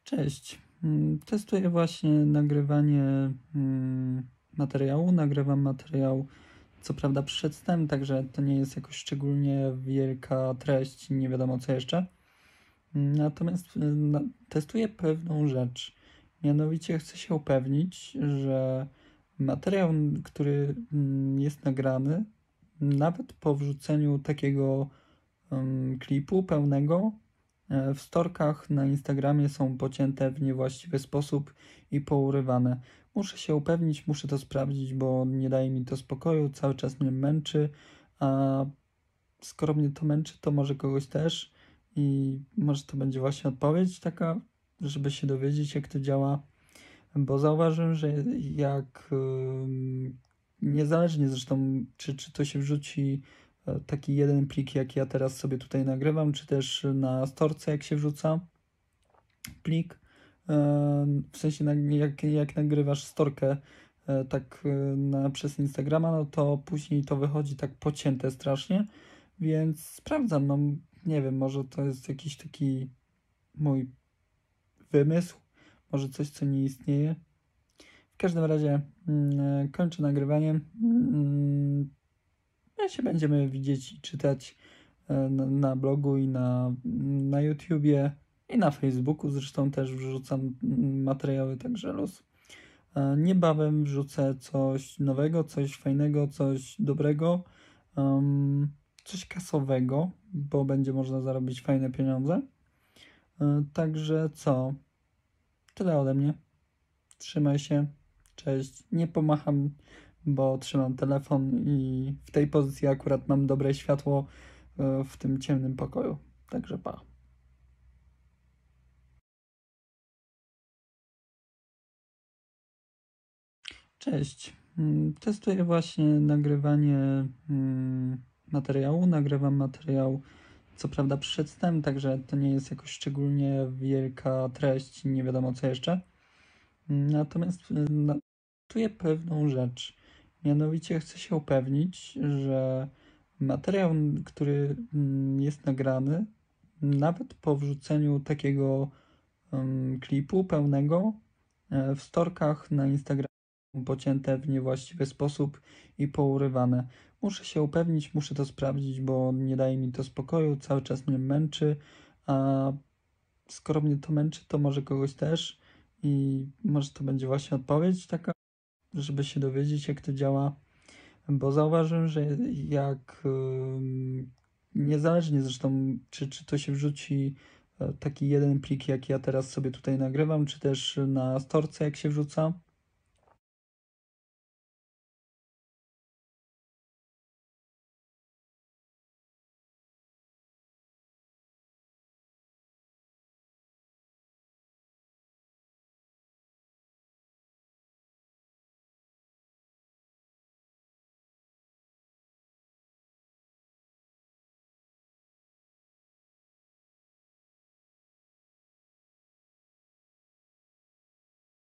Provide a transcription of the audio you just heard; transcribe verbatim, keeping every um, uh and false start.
Cześć. Mm, Testuję właśnie nagrywanie mm, materiału. Nagrywam materiał, co prawda przedtem, także to nie jest jakoś szczególnie wielka treść, nie wiadomo co jeszcze. Mm, Natomiast y, na, testuję pewną rzecz. Mianowicie chcę się upewnić, że materiał, który mm, jest nagrany, nawet po wrzuceniu takiego em, klipu pełnego, e, w storkach na Instagramie są pocięte w niewłaściwy sposób i pourywane. Muszę się upewnić, muszę to sprawdzić, bo nie daje mi to spokoju, cały czas mnie męczy, a skoro mnie to męczy, to może kogoś też i może to będzie właśnie odpowiedź taka, żeby się dowiedzieć, jak to działa, bo zauważyłem, że jak ym, niezależnie zresztą, czy, czy to się wrzuci e, taki jeden plik, jak ja teraz sobie tutaj nagrywam, czy też na storce, jak się wrzuca plik, e, w sensie na, jak, jak nagrywasz storkę e, tak e, na, przez Instagrama, no to później to wychodzi tak pocięte strasznie, więc sprawdzam, no nie wiem, może to jest jakiś taki mój wymysł, może coś, co nie istnieje. W każdym razie mm, kończę nagrywanie. Mm, My się będziemy widzieć i czytać e, na, na blogu i na, na YouTubie i na Facebooku. Zresztą też wrzucam mm, materiały, także luz. E, Niebawem wrzucę coś nowego, coś fajnego, coś dobrego, em, coś kasowego, bo będzie można zarobić fajne pieniądze. E, Także co? Tyle ode mnie. Trzymaj się. Cześć. Nie pomacham, bo trzymam telefon i w tej pozycji akurat mam dobre światło e, w tym ciemnym pokoju. Także pa. Cześć. Mm, Testuję właśnie nagrywanie mm, materiału. Nagrywam materiał, co prawda przedtem, także to nie jest jakoś szczególnie wielka treść, nie wiadomo co jeszcze. Natomiast y, na- testuję pewną rzecz. Mianowicie chcę się upewnić, że materiał, który mm, jest nagrany, nawet po wrzuceniu takiego em, klipu pełnego, e, w storkach na Instagramie są pocięte w niewłaściwy sposób i pourywane. Muszę się upewnić, muszę to sprawdzić, bo nie daje mi to spokoju, cały czas mnie męczy, a skoro mnie to męczy, to może kogoś też i może to będzie właśnie odpowiedź taka, żeby się dowiedzieć, jak to działa, bo zauważyłem, że jak ym, niezależnie zresztą, czy, czy to się wrzuci e, taki jeden plik, jak ja teraz sobie tutaj nagrywam, czy też na storce, jak się wrzuca